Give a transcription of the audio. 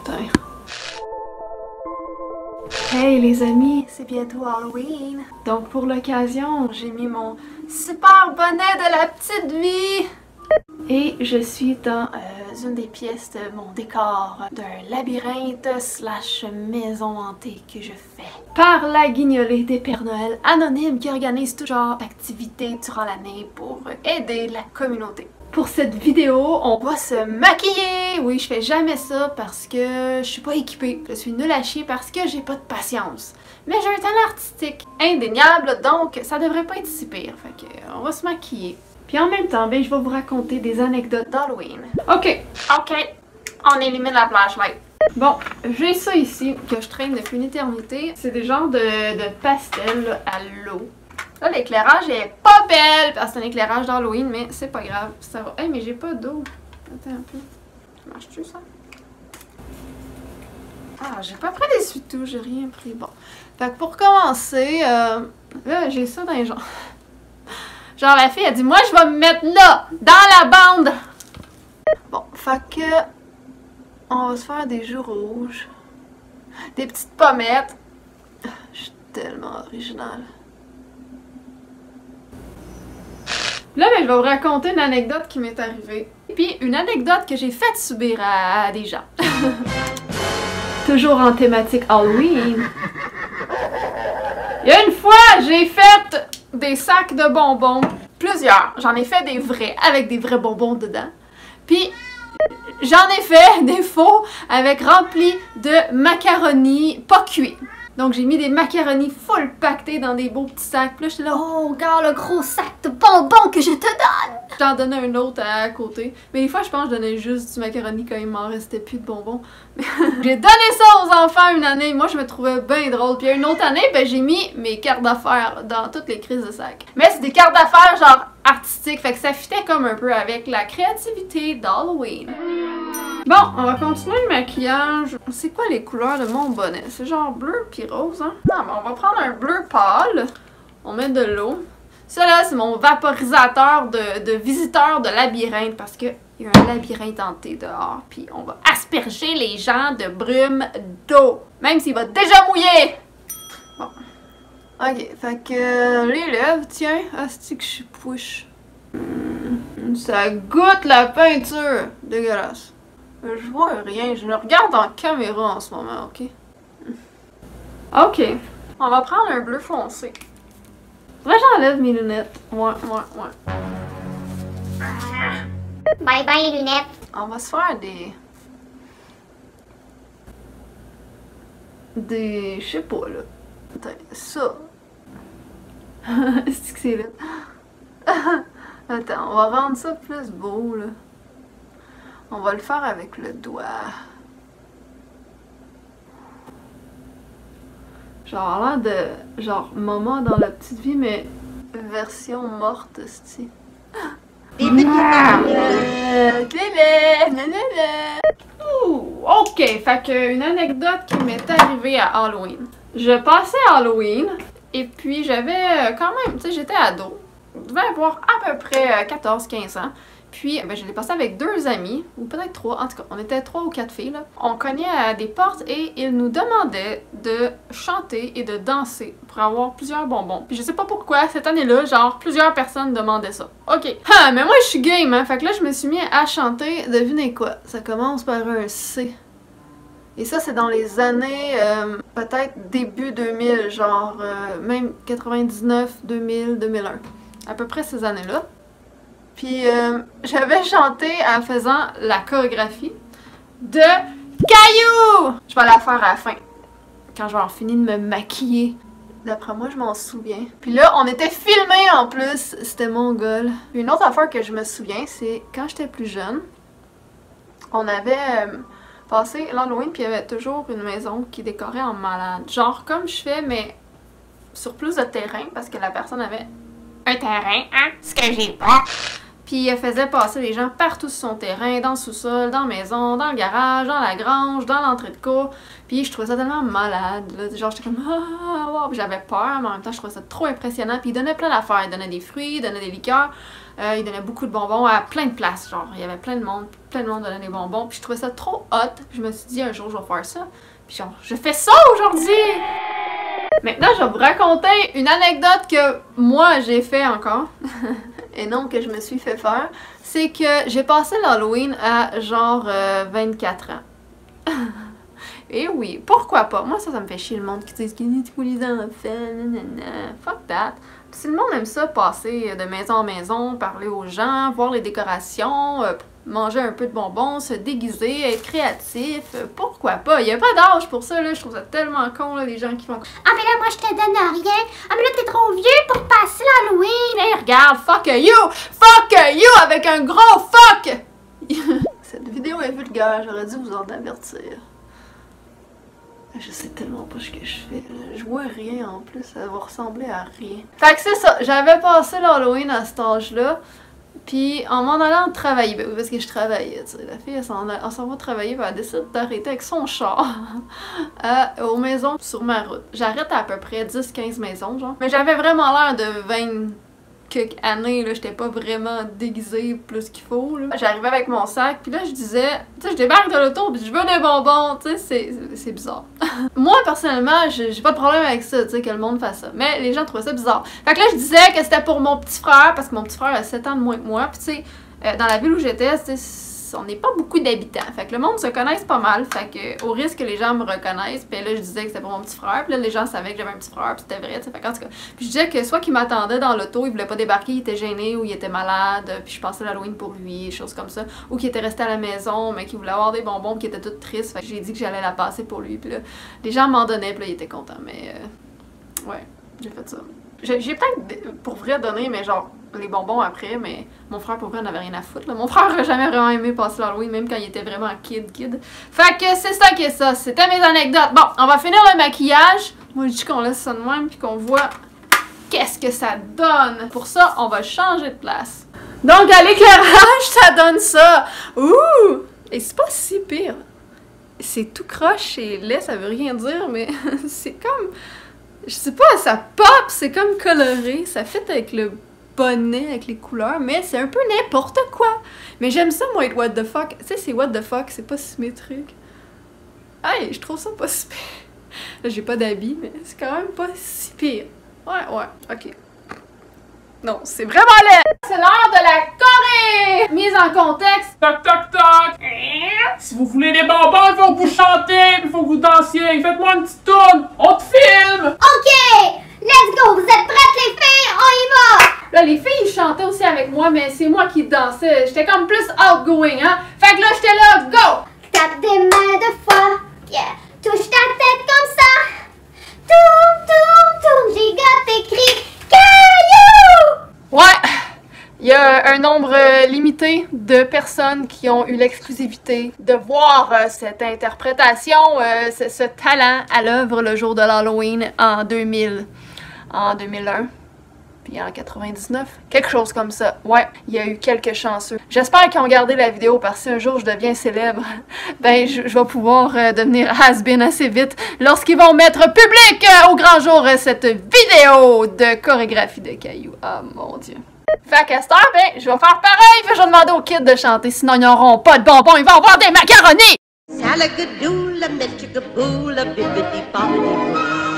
putain. Hey les amis, c'est bientôt Halloween. Donc pour l'occasion, j'ai mis mon super bonnet de la petite vie. Et je suis dans une des pièces de mon décor d'un labyrinthe slash maison hantée que je fais par la guignolée des Pères Noël anonymes qui organisent tout genre d'activités durant l'année pour aider la communauté. Pour cette vidéo, on va se maquiller! Oui, je fais jamais ça parce que je suis pas équipée. Je suis nulle à chier parce que j'ai pas de patience. Mais j'ai un talent artistique indéniable, donc ça devrait pas être si pire. Fait que on va se maquiller. Puis en même temps, ben, je vais vous raconter des anecdotes d'Halloween. Ok, on élimine la flashlight. Bon, j'ai ça ici que je traîne depuis une éternité. C'est des genres de pastels à l'eau. Là, l'éclairage est pas belle parce que c'est un éclairage d'Halloween, mais c'est pas grave, ça va. Hey, mais j'ai pas d'eau. Attends un peu. Ça marche-tu, ça? Ah, j'ai pas pris d'essuie-tout, j'ai rien pris. Bon. Fait que pour commencer, là, j'ai ça dans les jambes. Genre, la fille, elle dit, moi, je vais me mettre là, dans la bande. Bon, fait que, on va se faire des joues rouges. Des petites pommettes. Je suis tellement originale. Là, ben, je vais vous raconter une anecdote qui m'est arrivée. Puis une anecdote que j'ai fait subir à des gens. Toujours en thématique Halloween. Il y a une fois, j'ai fait des sacs de bonbons. Plusieurs. J'en ai fait des vrais, avec des vrais bonbons dedans. Puis j'en ai fait des faux avec remplis de macaroni pas cuits. Donc j'ai mis des macaronis full pactés dans des beaux petits sacs. Puis là j'étais là, oh regarde le gros sac de bonbons que je te donne! J'en donnais un autre à côté. Mais des fois je pense que je donnais juste du macaroni quand il m'en restait plus de bonbons. J'ai donné ça aux enfants une année. Moi je me trouvais bien drôle. Puis une autre année, ben j'ai mis mes cartes d'affaires dans toutes les crises de sacs. Mais c'est des cartes d'affaires genre artistiques. Fait que ça fitait comme un peu avec la créativité d'Halloween. Bon, on va continuer le maquillage. C'est quoi les couleurs de mon bonnet? C'est genre bleu puis rose, hein? Non, mais on va prendre un bleu pâle. On met de l'eau. Ça là, c'est mon vaporisateur de visiteur de labyrinthe parce qu'il y a un labyrinthe hanté dehors. Puis on va asperger les gens de brume d'eau. Même s'il va déjà mouiller! Bon. Ok, fait que les lèvres, tiens. Asti que je suis push. Ça goûte la peinture. Dégueulasse. Je vois rien, je me regarde en caméra en ce moment, ok? Ok, on va prendre un bleu foncé. Faudrait que j'enlève mes lunettes. Ouais. Bye bye les lunettes. On va se faire je sais pas là. Attends, ça. C'est que c'est là. Attends, on va rendre ça plus beau là. On va le faire avec le doigt. Genre l'air de... Genre maman dans la petite vie, mais version morte, c'ti. Ok, fait que une anecdote qui m'est arrivée à Halloween. Je passais Halloween, et puis j'avais quand même, tu sais, j'étais ado. Je devais avoir à peu près 14-15 ans. Puis, ben, je l'ai passé avec 2 amis, ou peut-être 3, en tout cas, on était 3 ou 4 filles, là. On cognait à des portes et ils nous demandaient de chanter et de danser pour avoir plusieurs bonbons. Puis je sais pas pourquoi, cette année-là, genre, plusieurs personnes demandaient ça. Ok. Ah, mais moi, je suis game, hein. Fait que là, je me suis mis à chanter, devinez quoi? Ça commence par un C. Et ça, c'est dans les années, peut-être début 2000, genre, même 99, 2000, 2001. À peu près ces années-là. Puis j'avais chanté en faisant la chorégraphie de Caillou! Je vais la faire à la fin, quand je vais avoir fini de me maquiller. D'après moi, je m'en souviens. Puis là, on était filmés en plus, c'était mongol. Puis une autre affaire que je me souviens, c'est quand j'étais plus jeune, on avait passé l'Halloween, puis il y avait toujours une maison qui décorait en malade. Genre comme je fais, mais sur plus de terrain, parce que la personne avait un terrain, hein, ce que j'ai pas. Puis elle faisait passer les gens partout sur son terrain, dans le sous-sol, dans la maison, dans le garage, dans la grange, dans l'entrée de cour. Puis je trouvais ça tellement malade, là. Genre j'étais comme ah wow, j'avais peur, mais en même temps je trouvais ça trop impressionnant. Puis il donnait plein d'affaires, il donnait des fruits, il donnait des liqueurs, il donnait beaucoup de bonbons à plein de places, genre il y avait plein de monde donnait des bonbons. Puis je trouvais ça trop hot. Je me suis dit un jour je vais faire ça. Puis genre je fais ça aujourd'hui! Maintenant je vais vous raconter une anecdote que moi j'ai fait encore. Et non que je me suis fait faire, c'est que j'ai passé l'Halloween à genre 24 ans. Et oui, pourquoi pas? Moi ça me fait chier le monde qui dit que tous les enfants, nanana. Fuck that. Si le monde aime ça, passer de maison en maison, parler aux gens, voir les décorations, manger un peu de bonbons, se déguiser, être créatif, pourquoi pas? Il n'y a pas d'âge pour ça, là. Je trouve ça tellement con, là, les gens qui font Ah, mais là, moi, je te donne rien. Ah, mais là, t'es trop vieux pour passer l'Halloween. hey, regarde, fuck you! Fuck you! Avec un gros fuck! Cette vidéo est vulgaire, j'aurais dû vous en avertir. Je sais tellement pas ce que je fais. Je vois rien en plus, ça va ressembler à rien. Fait que c'est ça, j'avais passé l'Halloween à cet âge-là. Puis en m'en allant travailler, ben oui, parce que je travaillais, tu sais, la fille elle s'en va travailler, puis elle décide d'arrêter avec son char aux maisons sur ma route. J'arrête à peu près 10-15 maisons, genre. Mais j'avais vraiment l'air de 20 quelques années, là, j'étais pas vraiment déguisée plus qu'il faut, là. J'arrivais avec mon sac, puis là je disais, tu sais, je débarque de l'auto, puis je veux des bonbons, tu sais, c'est bizarre. Moi, personnellement, j'ai pas de problème avec ça, tu sais, que le monde fasse ça. Mais les gens trouvaient ça bizarre. Fait que là, je disais que c'était pour mon petit frère, parce que mon petit frère a 7 ans de moins que moi, puis tu sais, dans la ville où j'étais, on n'est pas beaucoup d'habitants. Fait que le monde se connaisse pas mal. Fait que au risque que les gens me reconnaissent, puis là je disais que c'était pour mon petit frère, puis là les gens savaient que j'avais un petit frère, puis c'était vrai, tu sais. Fait qu'en tout cas, puis je disais que soit qu'il m'attendait dans l'auto, il voulait pas débarquer, il était gêné ou il était malade, puis je passais l'Halloween pour lui, des choses comme ça, ou qu'il était resté à la maison, mais qu'il voulait avoir des bonbons, puis qu'il était tout triste. Fait que j'ai dit que j'allais la passer pour lui, puis là les gens m'en donnaient, puis là il était content, mais ouais, j'ai fait ça. J'ai peut-être pour vrai donné, mais genre les bonbons après, mais mon frère pour vrai n'avait rien à foutre, là. Mon frère n'a jamais vraiment aimé passer l'Halloween, même quand il était vraiment kid. Fait que c'est ça qui est ça, c'était mes anecdotes. Bon, on va finir le maquillage. Moi je dis qu'on laisse ça de même puis qu'on voit qu'est-ce que ça donne. Pour ça, on va changer de place. Donc à l'éclairage, ça donne ça. Ouh! Et c'est pas si pire. C'est tout croche et laid, ça veut rien dire, mais c'est comme... Je sais pas, ça pop, c'est comme coloré, ça fait avec le bonnet, avec les couleurs, mais c'est un peu n'importe quoi. Mais j'aime ça, moi, être what the fuck. Tu sais, c'est what the fuck, c'est pas symétrique. Hey, je trouve ça pas si pire. Là, j'ai pas d'habit, mais c'est quand même pas si pire. Ouais, ok. Non, c'est vraiment laid! C'est l'heure de la Corée! Mise en contexte. Toc toc toc! Si vous voulez des bonbons, il faut que vous chantez, il faut que vous dansiez. Faites-moi une petite tourne, on te filme! OK! Let's go! Vous êtes prêtes, les filles? On y va! Là, les filles, ils chantaient aussi avec moi, mais c'est moi qui dansais. J'étais comme plus outgoing, hein? Fait que là, j'étais là, go! Tape des mains de fois. Yeah! Touche ta tête comme ça. Tourne, tourne, tourne. Gigote écrit caillou! Ouais! Il y a un nombre limité de personnes qui ont eu l'exclusivité de voir cette interprétation, ce talent à l'œuvre le jour de l'Halloween en 2000, en 2001, puis en 99, quelque chose comme ça. Ouais, il y a eu quelques chanceux. J'espère qu'ils ont gardé la vidéo parce que si un jour je deviens célèbre, ben je vais pouvoir devenir has-been assez vite lorsqu'ils vont mettre public au grand jour cette vidéo de chorégraphie de cailloux. Ah mon Dieu. Fait qu'à cette heure, ben, je vais faire pareil, puis je vais demander aux kids de chanter, sinon ils n'auront pas de bonbons, ils vont avoir des macaronis! Salagadoola, metrigaboula, bibbidi bobbidi boo.